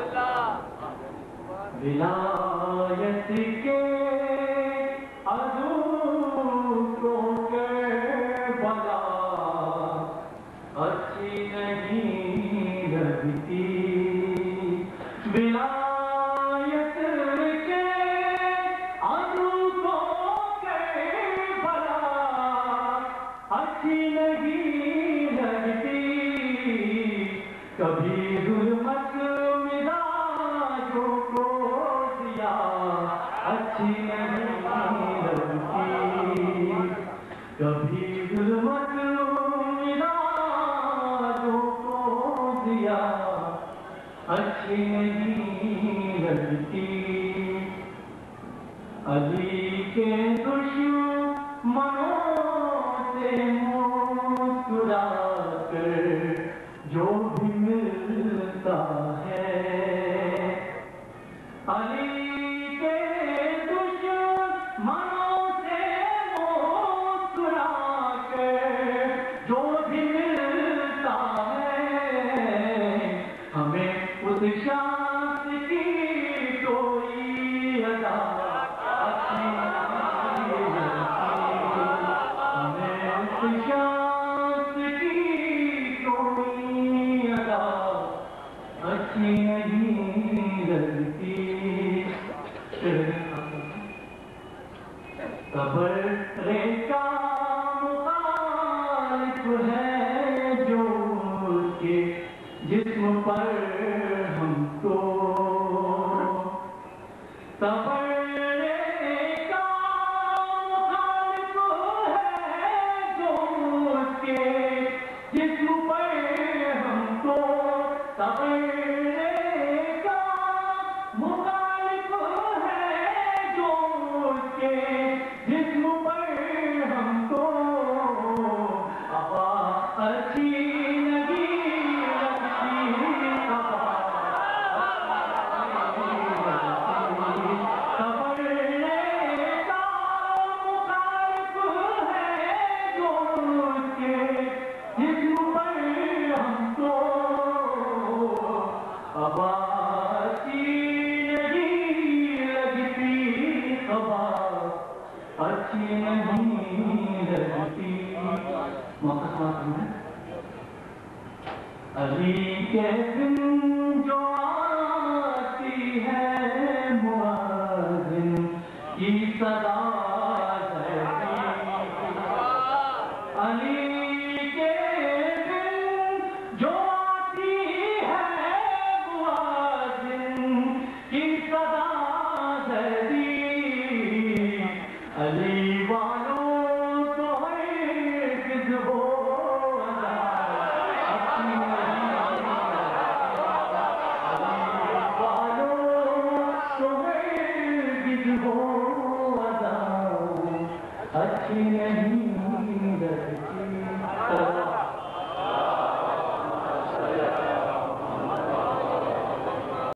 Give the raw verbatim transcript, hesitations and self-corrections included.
ولایت کے عدو کو کربلا اچھی نہیں لگتی، ولایت کے عدو کو کربلا اچھی نہیں لگتی، کبھی ظلمت مزاجوں کو دیا اچھی نہیں لگتی، کبھی ظلمت مزاجوں کو دیا اچھی نہیں لگتی، علی کے دشمنوں سے مسکرا کر جو بھی ملتا ہے، علی کے دشمنوں سے مسکرا کر جو بھی ملتا ہے، ہمیں اس شخص کی کوئی ادا اچھی نہیں لگتی، ہمیں اس شخص کی کوئی ادا اچھی نہیں لگتی، تبرے کا مخالف ہے جو اس کے جسم پر ہم کو، تبرے کا مخالف ہے جو اس کے جسم پر ہم کو، تبرے کا مخالف ہے جو اس کے جسم پر ہم کو، ابا اچھی نہیں لگتی، ابا تبرے کا مخالف ہے جو اس کے جسم پر ہم کو، ابا اچھی نہیں لگتی، ابا اچھی نہیں لگتی، موقع سماعت ہے علی کے دن جو آتی ہے مؤذن کی صدا رہتی، علی کے دن جو آتی ہے مؤذن کی صدا رہتی، علی والوں کو ہرگز وہ ادا اچھی نہیں لگتی، علی والوں کو ہرگز وہ ادا اچھی نہیں